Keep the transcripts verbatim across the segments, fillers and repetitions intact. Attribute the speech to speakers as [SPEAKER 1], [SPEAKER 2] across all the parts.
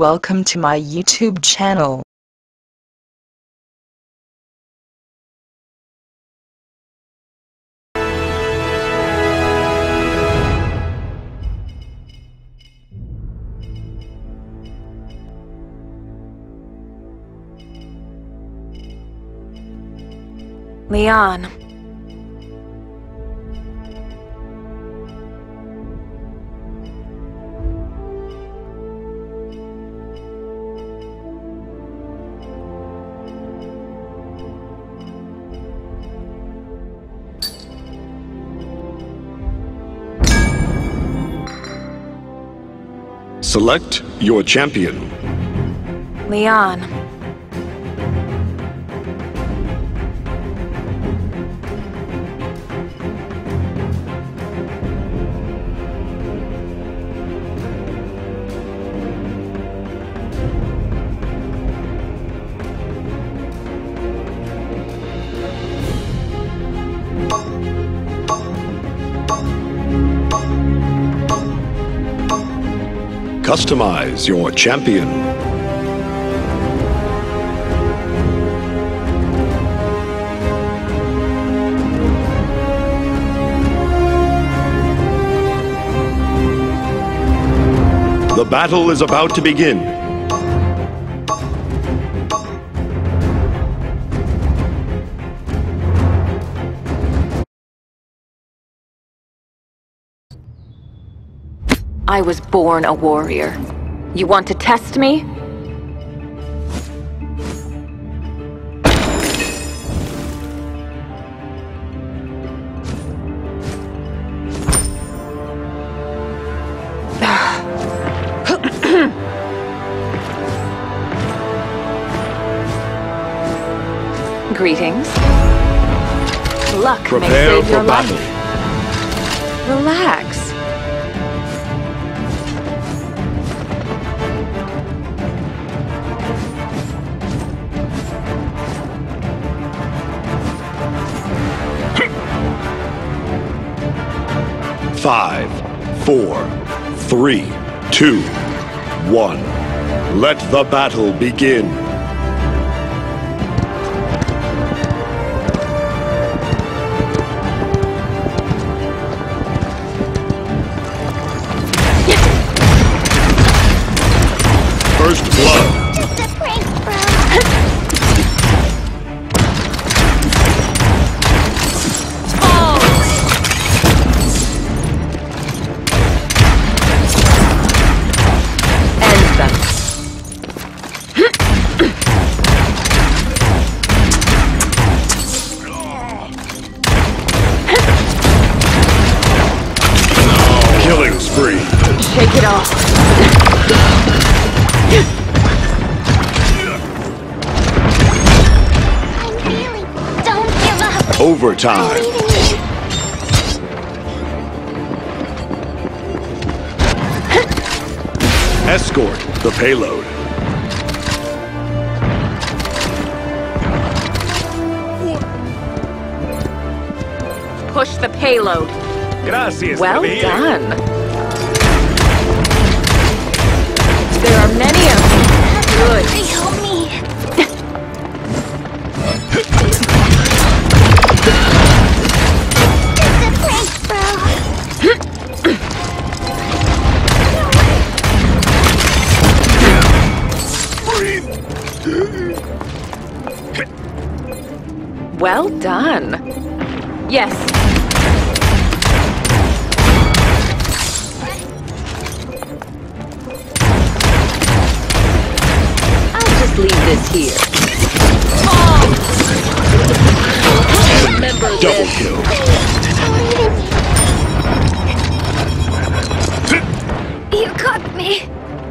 [SPEAKER 1] Welcome to my YouTube channel.
[SPEAKER 2] Leon.
[SPEAKER 3] Select your champion.
[SPEAKER 2] Leon.
[SPEAKER 3] Customize your champion. The battle is about to begin.
[SPEAKER 2] I was born a warrior. You want to test me? Greetings. Luck
[SPEAKER 3] Prepare
[SPEAKER 2] may save
[SPEAKER 3] for
[SPEAKER 2] your
[SPEAKER 3] battle.
[SPEAKER 2] life. Relax.
[SPEAKER 3] Five, four, three, two, one. Let the battle begin. First blood.
[SPEAKER 4] Just a prank, bro.
[SPEAKER 3] Killing spree.
[SPEAKER 2] Shake it off.
[SPEAKER 4] I'm really. Don't give up.
[SPEAKER 3] Overtime.
[SPEAKER 4] Believe in me.
[SPEAKER 3] Escort the payload.
[SPEAKER 2] Push the payload.
[SPEAKER 5] Gracias.
[SPEAKER 2] Well
[SPEAKER 5] Javier.
[SPEAKER 2] done. There are many of them. Good.
[SPEAKER 4] Please help me. Just a prank, bro.
[SPEAKER 2] Well done. Yes. I'll just leave this here. Remember
[SPEAKER 3] Double
[SPEAKER 2] this.
[SPEAKER 3] kill.
[SPEAKER 4] You got me.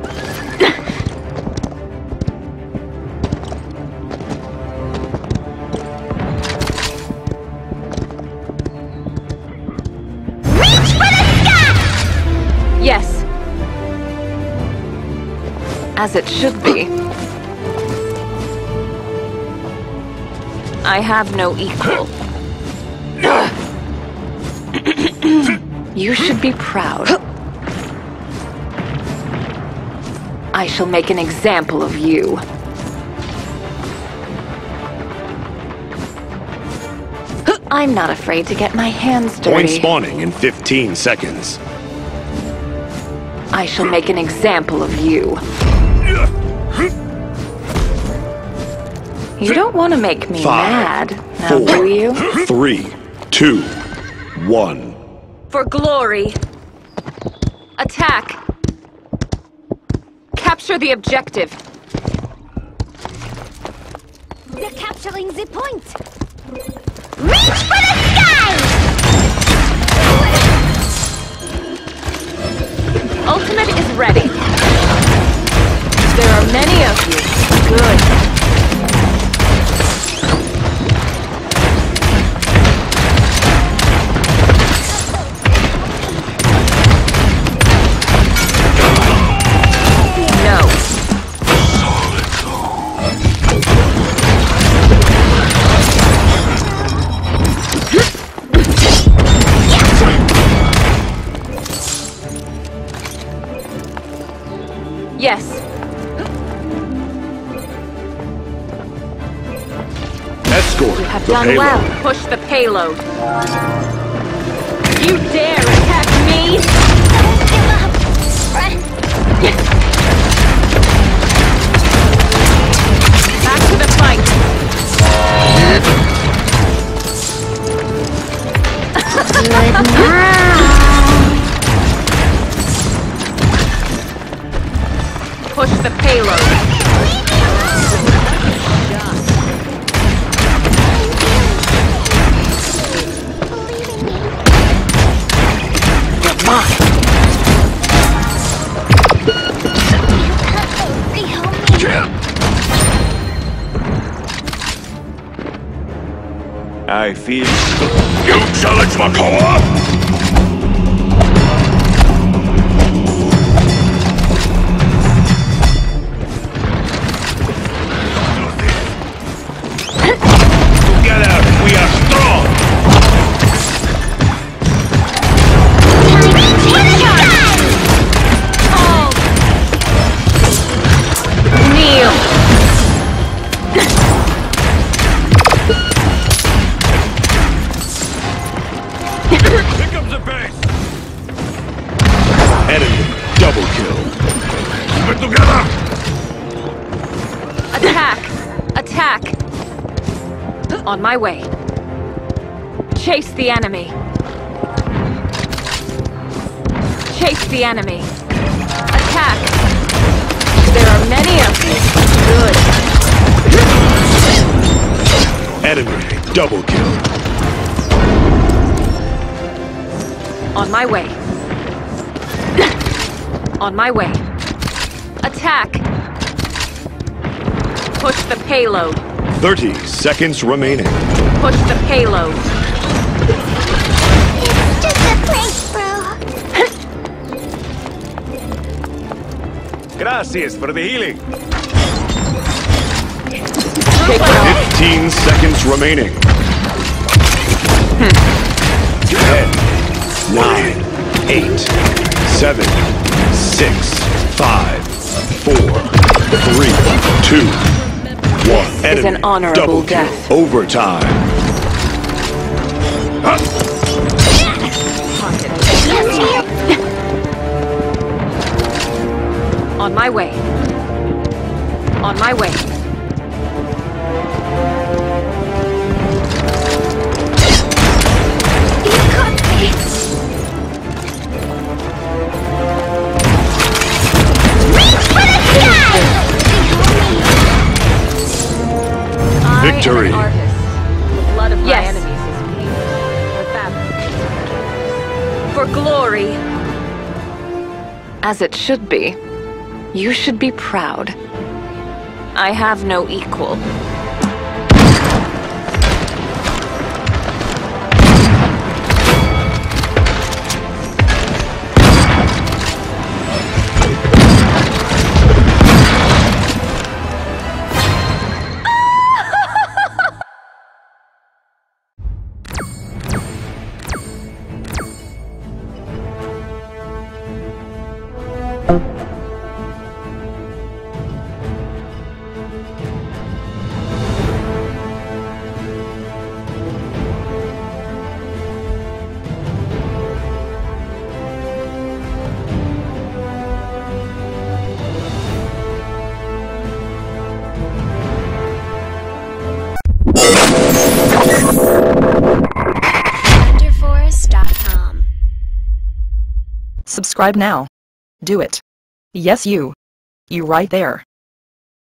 [SPEAKER 4] Reach for the sky!
[SPEAKER 2] Yes. As it should be. I have no equal. You should be proud. I shall make an example of you. I'm not afraid to get my hands dirty.
[SPEAKER 3] Point spawning in fifteen seconds.
[SPEAKER 2] I shall make an example of you. You don't want to make me
[SPEAKER 3] Five,
[SPEAKER 2] mad, now
[SPEAKER 3] four,
[SPEAKER 2] do you?
[SPEAKER 3] Three, two, one.
[SPEAKER 2] For glory. Attack. Capture the objective.
[SPEAKER 4] They're capturing the point. Reach for the sky!
[SPEAKER 2] Ultimate is ready. There are many of you. Good. Yes.
[SPEAKER 3] Escort
[SPEAKER 2] You have
[SPEAKER 3] the
[SPEAKER 2] done
[SPEAKER 3] payload.
[SPEAKER 2] well. Push the payload. You dare attack me?
[SPEAKER 4] Don't give up, friend.
[SPEAKER 2] Back to the fight. Push the payload.
[SPEAKER 5] I feel...
[SPEAKER 3] You challenge my co-op?
[SPEAKER 5] Together, we are strong!
[SPEAKER 2] Kneel.
[SPEAKER 5] Pick up the base!
[SPEAKER 3] Enemy double kill.
[SPEAKER 5] Keep it together!
[SPEAKER 2] Attack! Attack! On my way. Chase the enemy. Chase the enemy. Attack! There are many of you. Good.
[SPEAKER 3] Enemy double kill.
[SPEAKER 2] On my way. On my way. Attack! Push the payload.
[SPEAKER 3] Thirty seconds remaining.
[SPEAKER 2] Push the payload.
[SPEAKER 4] It's just a prank, bro.
[SPEAKER 5] Gracias for the healing!
[SPEAKER 2] Shake it off.
[SPEAKER 3] Fifteen seconds remaining. Ten, nine, eight, seven, six, five, four, three, two, one.
[SPEAKER 2] This is an honorable
[SPEAKER 3] double kill.
[SPEAKER 2] death.
[SPEAKER 3] Overtime.
[SPEAKER 2] On my way. On my way.
[SPEAKER 4] You caught me. Reach for the sky!
[SPEAKER 3] Victory.
[SPEAKER 2] I am an artist. The blood of my Yes. enemies is painful. For glory. As it should be. You should be proud. I have no equal.
[SPEAKER 1] subscribe now. Do it. Yes, you. You right there.